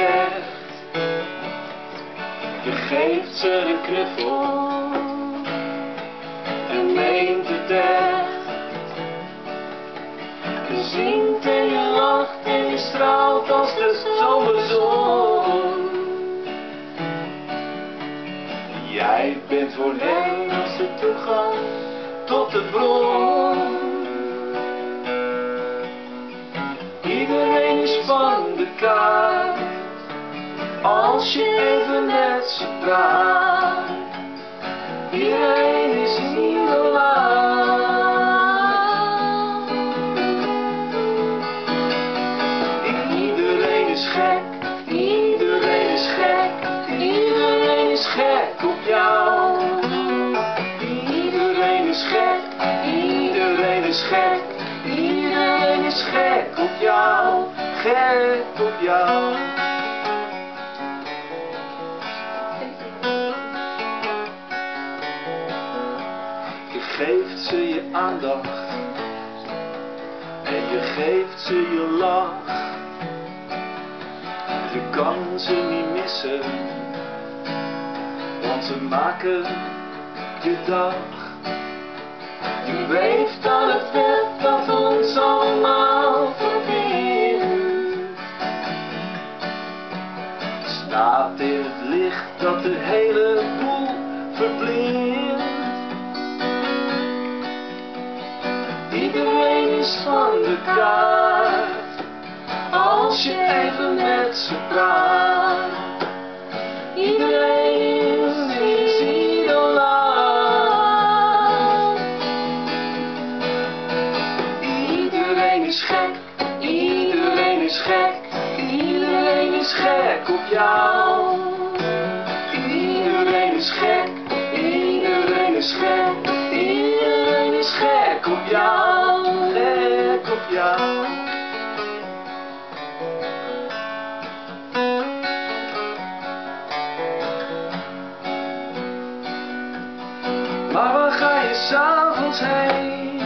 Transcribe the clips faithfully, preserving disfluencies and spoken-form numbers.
zegt. Je geeft ze een knuffel en meent het echt. Je zingt en je lacht en je straalt als de zomerzon. Jij bent voor hen als de toegang tot de bron. Iedereen is van de kaart als je even met ze praat. Iedereen is idolaat. Iedereen is gek, iedereen is gek, iedereen is gek op jou. Iedereen is gek, iedereen is gek, iedereen is gek op jou, gek op jou. Je geeft ze je aandacht en je geeft ze je lach. Je kan ze niet missen, want ze maken je dag. Je weeft aan het web dat ons allemaal verbindt. Staat in het licht dat de hele boel verblindt. Iedereen is van de kaart als je even met ze praat. Iedereen is idolaat. Iedereen is gek, iedereen is gek, iedereen is gek op jou. Iedereen is gek, iedereen is gek, iedereen is gek op jou, gek op jou. Maar waar ga je 's avonds heen?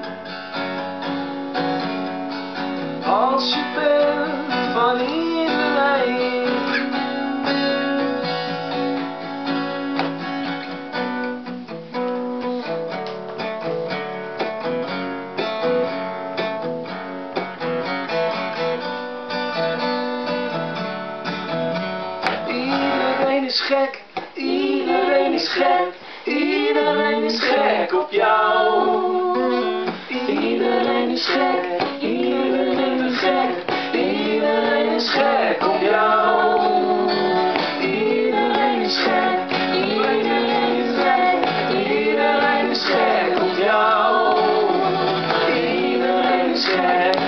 Als je bent van iedereen. Iedereen is gek, iedereen is gek, iedereen is gek op jou. Iedereen is gek, iedereen is gek, iedereen is gek op jou. Iedereen is gek, iedereen is gek, iedereen is gek op jou. Iedereen is gek.